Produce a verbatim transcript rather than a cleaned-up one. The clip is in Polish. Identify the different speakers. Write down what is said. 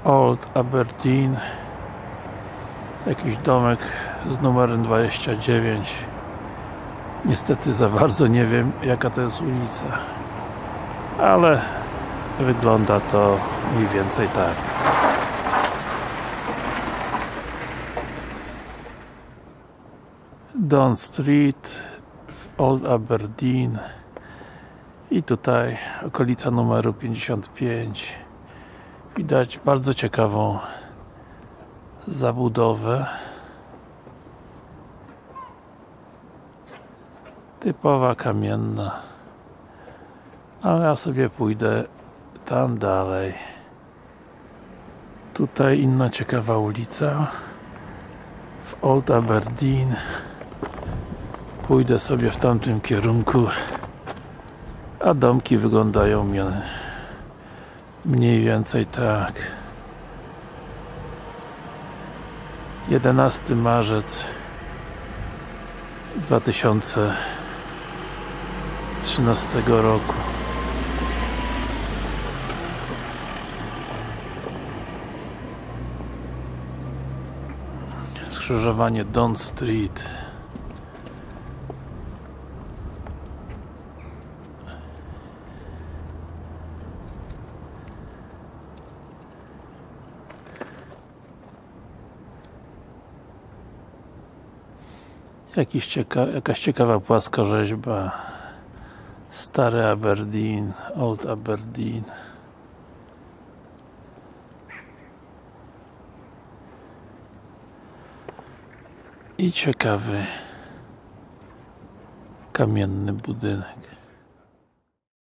Speaker 1: Old Aberdeen, jakiś domek z numerem dwadzieścia dziewięć. Niestety za bardzo nie wiem, jaka to jest ulica, ale wygląda to mniej więcej tak. Don Street w Old Aberdeen i tutaj okolica numeru pięćdziesiąt pięć. Widać bardzo ciekawą zabudowę, typowa kamienna, ale ja sobie pójdę tam dalej. Tutaj inna ciekawa ulica w Old Aberdeen. Pójdę sobie w tamtym kierunku, a domki wyglądają mniej więcej tak. jedenasty marzec dwa tysiące trzynastego roku. Skrzyżowanie Don Street. Jakiś cieka jakaś ciekawa płaskorzeźba. Stary Aberdeen, Old Aberdeen. I ciekawy kamienny budynek.